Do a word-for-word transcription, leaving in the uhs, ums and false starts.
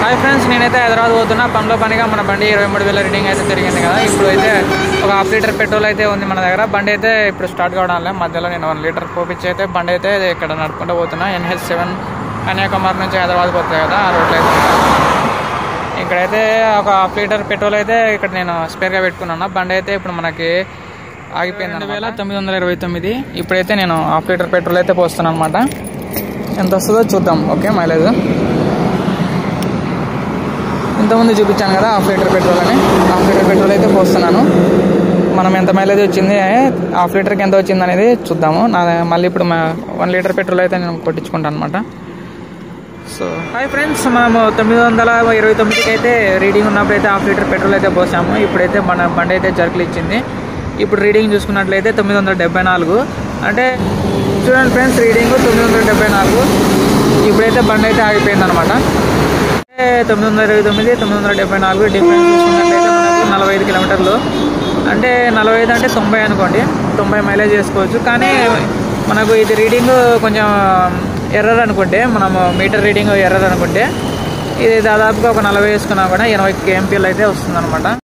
Hi friends, నేనైతే హైదరాబాద్ పోతున్నా. పనిలో పనిగా మన బండి ఇరవై మూడు వేల రీడింగ్ అయితే తిరిగింది కదా. ఇప్పుడు అయితే ఒక హాఫ్ లీటర్ పెట్రోల్ అయితే ఉంది మన దగ్గర. బండి అయితే ఇప్పుడు స్టార్ట్ కావడం మధ్యలో నేను వన్ లీటర్ పోపించి అయితే బండి అయితే ఇక్కడ నడుపుకుంటూ పోతున్నా. ఎన్హెచ్ సెవెన్ కన్యాకుమారి నుంచి హైదరాబాద్ పోతాయి కదా, ఆ రోడ్లో అయితే ఇక్కడైతే ఒక హాఫ్ లీటర్ పెట్రోల్ అయితే ఇక్కడ నేను స్పేర్గా పెట్టుకున్నాను. బండి అయితే ఇప్పుడు మనకి ఆగిపోయింది. రెండు వేల తొమ్మిది వందల ఇరవై తొమ్మిది ఇప్పుడైతే నేను హాఫ్ లీటర్ పెట్రోల్ అయితే పోస్తున్నాను అనమాట. ఎంత వస్తుందో చూద్దాం. ఓకే, మైలేజ్ ఇంతకుముందు చూపించాను కదా హాఫ్ లీటర్ పెట్రోల్ అని. హాఫ్ లీటర్ పెట్రోల్ అయితే పోస్తున్నాను. మనం ఎంత మైలేజ్ వచ్చింది, హాఫ్ లీటర్కి ఎంత వచ్చింది అనేది చూద్దాము. నా మళ్ళీ ఇప్పుడు వన్ లీటర్ పెట్రోల్ అయితే నేను కొట్టించుకుంటాను అనమాట. సో హాయ్ ఫ్రెండ్స్, మనము తొమ్మిది వందల ఇరవై తొమ్మిదికి అయితే రీడింగ్ ఉన్నప్పుడు అయితే హాఫ్ లీటర్ పెట్రోల్ అయితే పోసాము. ఇప్పుడైతే మన బండి అయితే జర్కులు ఇచ్చింది. ఇప్పుడు రీడింగ్ చూసుకున్నట్లయితే తొమ్మిది వందల డెబ్బై నాలుగు అంటే చూడండి ఫ్రెండ్స్, రీడింగ్ తొమ్మిది వందల డెబ్బై నాలుగు ఇప్పుడైతే బండి అయితే ఆగిపోయింది అనమాట. తొమ్మిది వందల ఇరవై తొమ్మిది తొమ్మిది వందల డెబ్బై నాలుగు డిఫరెన్స్ చూసుకున్నట్లయితే మనకు నలభై ఐదు కిలోమీటర్లు అంటే నలభై ఐదు అంటే తొంభై అనుకోండి, తొంభై మైలేజ్ చేసుకోవచ్చు. కానీ మనకు ఇది రీడింగ్ కొంచెం ఎర్రర్ అనుకుంటే, మనము మీటర్ రీడింగ్ ఎర్రర్ అనుకుంటే ఇది దాదాపుగా ఒక నలభై వేసుకున్నా కూడా ఎనభై కేఎంపీలు అయితే వస్తుంది అనమాట.